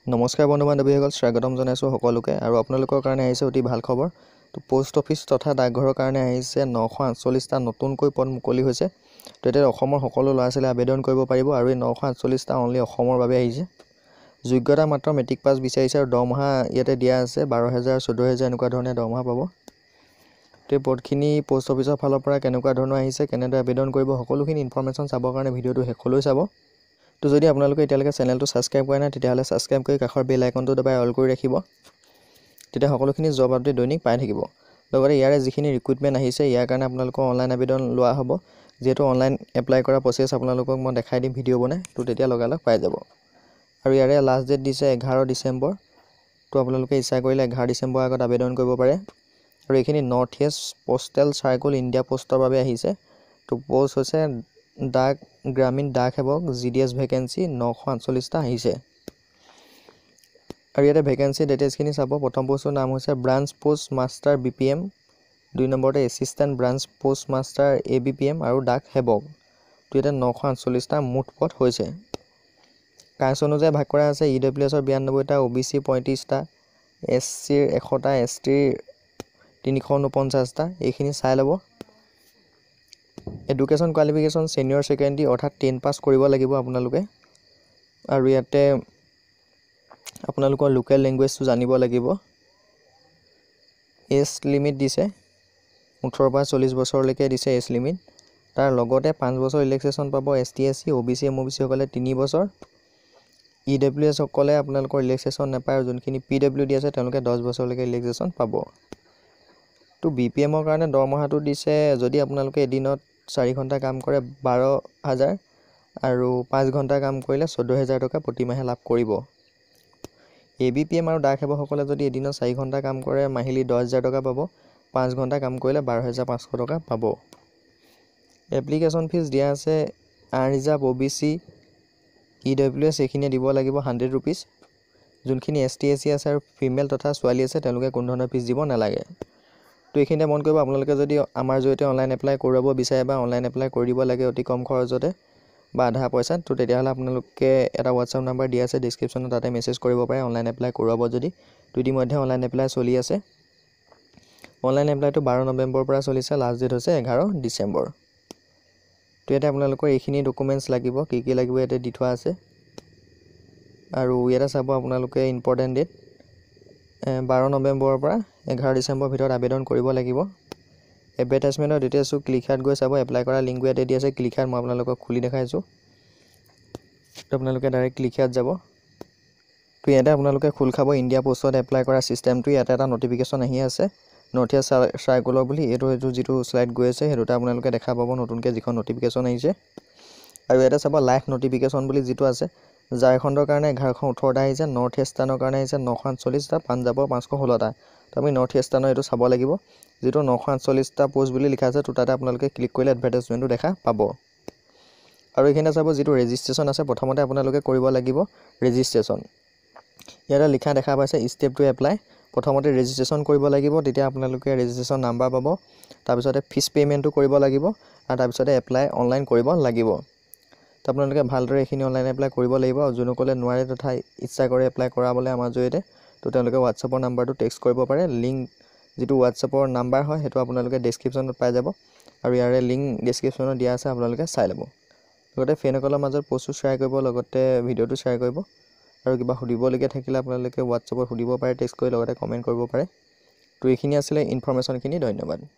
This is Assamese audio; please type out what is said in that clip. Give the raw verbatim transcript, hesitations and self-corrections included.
নমস্কাৰ বন্ধু বান্ধৱীসকল, স্বাগতম জনাইছোঁ সকলোকে। আৰু আপোনালোকৰ কাৰণে আহিছে অতি ভাল খবৰ। তো পোষ্ট অফিচ তথা ডাকঘৰৰ কাৰণে আহিছে নশ আঠচল্লিছটা নতুনকৈ পদ মুকলি হৈছে। তো এতিয়া অসমৰ সকলো ল'ৰা ছোৱালীয়ে আবেদন কৰিব পাৰিব আৰু এই নশ আঠচল্লিছটা অনলি অসমৰ বাবে আহিছে। যোগ্যতা মাত্ৰ মেট্ৰিক পাছ বিচাৰিছে আৰু দৰমহা ইয়াতে দিয়া আছে বাৰ হাজাৰ চৈধ্য হাজাৰ এনেকুৱা ধৰণে দৰমহা পাব। তো এই পদখিনি পোষ্ট অফিচৰ ফালৰ পৰা কেনেকুৱা ধৰণৰ আহিছে, কেনেদৰে আবেদন কৰিব, সকলোখিনি ইনফৰ্মেশ্যন চাবৰ কাৰণে ভিডিঅ'টো শেষলৈ চাব। তো যদি আপোনালোকে এতিয়ালৈকে চেনেলটো ছাবস্ক্ৰাইব কৰা নাই তেতিয়াহ'লে ছাবস্ক্ৰাইব কৰি কাষৰ বেল আইকনটো দবাই অল কৰি ৰাখিব। তেতিয়া সকলোখিনি জব আপডেট দৈনিক পাই থাকিব। লগতে ইয়াৰে যিখিনি ৰিক্ৰুইটমেণ্ট আহিছে ইয়াৰ কাৰণে আপোনালোকৰ অনলাইন আবেদন লোৱা হ'ব। যিহেতু অনলাইন এপ্লাই কৰা প্ৰচেছ আপোনালোকক মই দেখাই দিম ভিডিঅ' বনাই, তো তেতিয়া লগালগ পাই যাব। আৰু ইয়াৰে লাষ্ট ডেট দিছে এঘাৰ ডিচেম্বৰ। তো আপোনালোকে ইচ্ছা কৰিলে এঘাৰ ডিচেম্বৰ আগত আবেদন কৰিব পাৰে। আৰু এইখিনি north east postal circle India পোষ্টৰ বাবে আহিছে। তো পোষ্ট হৈছে ডাক গ্ৰামীণ ডাক সেৱক জি ডি এছ ভেকেঞ্চি নশ আঠচল্লিছটা আহিছে। আৰু ইয়াতে ভেকেঞ্চি ডিটেইলছখিনি চাব। প্ৰথম পোষ্টৰ নাম হৈছে branch post master B P M, দুই নম্বৰতে assistant branch post master A B P M আৰু ডাক সেৱক। তো ইয়াতে নশ আঠচল্লিছটা মুঠ পদ হৈছে। কাষ্ট অনুযায়ী ভাগ কৰা আছে ই ডব্লিউ এছৰ বিৰান্নব্বৈটা, অ' বি চি পঁয়ত্ৰিছটা, এছ চিৰ এশটা, এছ টিৰ তিনিশ ঊনপঞ্চাছটা। এইখিনি চাই ল'ব। এডুকেশ্যন কোৱালিফিকেশ্যন ছিনিয়ৰ ছেকেণ্ডেৰী অৰ্থাৎ টেন পাছ কৰিব লাগিব আপোনালোকে। আৰু ইয়াতে আপোনালোকৰ লোকেল লেংগুৱেজটো জানিব লাগিব। এজ লিমিট দিছে ওঠৰৰ পৰা চল্লিছ বছৰলৈকে দিছে এজ লিমিট। তাৰ লগতে পাঁচ বছৰ ৰিলেক্সেশ্যন পাব S T S C, O' B C, M O' B চিসকলে তিনি বছৰ। ই ডব্লিউ এছসকলে আপোনালোকৰ ৰিলেক্সেশ্যন নাপায় আৰু যোনখিনি পি ডব্লিউ ডি আছে তেওঁলোকে দহ বছৰলৈকে ৰিলেক্সেশ্যন পাব। তো বি পি এমৰ কাৰণে দৰমহাটো দিছে, যদি আপোনালোকে এদিনত চাৰি ঘণ্টা কাম কৰে বাৰ হাজাৰ আৰু পাঁচ ঘণ্টা কাম কৰিলে চৈধ্য হাজাৰ টকা প্ৰতিমাহে লাভ কৰিব। এ বি পি এম আৰু ডাক সেৱকসকলে যদি এদিনত চাৰি ঘণ্টা কাম কৰে মাহিলী দহ হাজাৰ টকা পাব, পাঁচ ঘণ্টা কাম কৰিলে বাৰ হাজাৰ পাঁচশ টকা পাব। এপ্লিকেশ্যন ফিজ দিয়া আছে আৰ reserve, O' B C, E W S এইখিনিয়ে দিব লাগিব হাণ্ড্ৰেড ৰুপিজ। যোনখিনি এছ টি এছ চি আছে আৰু ফিমেল তথা ছোৱালী আছে তেওঁলোকে কোনো ধৰণৰ ফিজ দিব নালাগে। তো এইখিনিতে মন কৰিব, আপোনালোকে যদি আমাৰ জৰিয়তে অনলাইন এপ্লাই কৰাব বিচাৰে বা অনলাইন এপ্লাই কৰিব লাগে অতি কম খৰচতে বা আধা পইচাত, তো তেতিয়াহ'লে আপোনালোকে এটা হোৱাটছআপ নাম্বাৰ দিয়া আছে ডিছক্ৰিপশ্যনত, তাতে মেছেজ কৰিব পাৰে অনলাইন এপ্লাই কৰাব যদি। তো ইতিমধ্যে অনলাইন এপ্লাই চলি আছে। অনলাইন এপ্লাইটো বাৰ নৱেম্বৰৰ পৰা চলিছে, লাষ্ট ডেট হৈছে এঘাৰ ডিচেম্বৰ। তো ইয়াতে আপোনালোকৰ এইখিনি ডকুমেণ্টছ লাগিব, কি কি লাগিব ইয়াতে দি থোৱা আছে। আৰু ইয়াতে চাব আপোনালোকে ইম্পৰ্টেণ্ট ডেট বাৰ নৱেম্বৰৰ পৰা এঘাৰ ডিচেম্বৰৰ ভিতৰত আবেদন কৰিব লাগিব। এডভাৰটাইজমেণ্টৰ ডিটেইলছটো ক্লিক হাৰ্ট গৈ চাব। এপ্লাই কৰা লিংক ইয়াতে দি আছে, ক্লিক হাৰ্ট মই আপোনালোকক খুলি দেখাইছোঁ। তো আপোনালোকে ডাইৰেক্ট ক্লিক হাৰ্ট যাব। তো ইয়াতে আপোনালোকে খোল খাব ইণ্ডিয়া পোষ্টত এপ্লাই কৰা ছিষ্টেমটো। ইয়াতে এটা নটিফিকেশ্যন আহি আছে নৰ্থ ইষ্ট চাৰ্কুলৰ বুলি। এইটো এইটো যিটো শ্লাইড গৈ আছে সেইটোতে আপোনালোকে দেখা পাব নতুনকৈ যিখন নটিফিকেশ্যন আহিছে। আৰু ইয়াতে চাব লাইভ নটিফিকেশ্যন বুলি যিটো আছে, ঝাৰখণ্ডৰ কাৰণে এঘাৰশ ওঠৰটা আহিছে, নৰ্থ ইষ্টাৰ্ণৰ কাৰণে আহিছে নশ আঠচল্লিছটা, পাঞ্জাৱৰ পাঁচশ ষোল্লটা। তো আমি নৰ্থ ইষ্টাৰ্ণৰ এইটো চাব লাগিব, যিটো নশ আঠচল্লিছটা পোষ্ট বুলি লিখা আছে। তো তাতে আপোনালোকে ক্লিক কৰিলে এডভাৰটাইজমেণ্টটো দেখা পাব। আৰু এইখিনিতে চাব যিটো ৰেজিষ্ট্ৰেশ্যন আছে, প্ৰথমতে আপোনালোকে কৰিব লাগিব ৰেজিষ্ট্ৰেশ্যন। ইয়াতে লিখা দেখা পাইছে ষ্টেপ টু এপ্লাই। প্ৰথমতে ৰেজিষ্ট্ৰেশ্যন কৰিব লাগিব, তেতিয়া আপোনালোকে ৰেজিষ্ট্ৰেশ্যন নাম্বাৰ পাব। তাৰপিছতে ফিজ পে'মেণ্টটো কৰিব লাগিব আৰু তাৰপিছতে এপ্লাই অনলাইন কৰিব লাগিব। তো আপোনালোকে ভালদৰে এইখিনি অনলাইন এপ্লাই কৰিব লাগিব। আৰু যোনসকলে নোৱাৰে তথা ইচ্ছা কৰে এপ্লাই কৰাবলৈ আমাৰ জৰিয়তে, তো তেওঁলোকে হোৱাটছআপৰ নাম্বাৰটো টেক্সট কৰিব পাৰে। লিংক যিটো হোৱাটছআপৰ নাম্বাৰ হয় সেইটো আপোনালোকে ডেছক্ৰিপশ্যনত পাই যাব। আৰু ইয়াৰে লিংক ডেছক্ৰিপশ্যনত দিয়া আছে, আপোনালোকে চাই ল'ব। লগতে ফ্ৰেণ্ডসকলৰ মাজত পষ্টটো শ্বেয়াৰ কৰিব, লগতে ভিডিঅ'টো শ্বেয়াৰ কৰিব। আৰু কিবা সুধিবলগীয়া থাকিলে আপোনালোকে হোৱাটছআপত সুধিব পাৰে টেক্সট কৰি, লগতে কমেণ্ট কৰিব পাৰে। তো এইখিনি আছিলে ইনফৰ্মেশ্যনখিনি। ধন্যবাদ।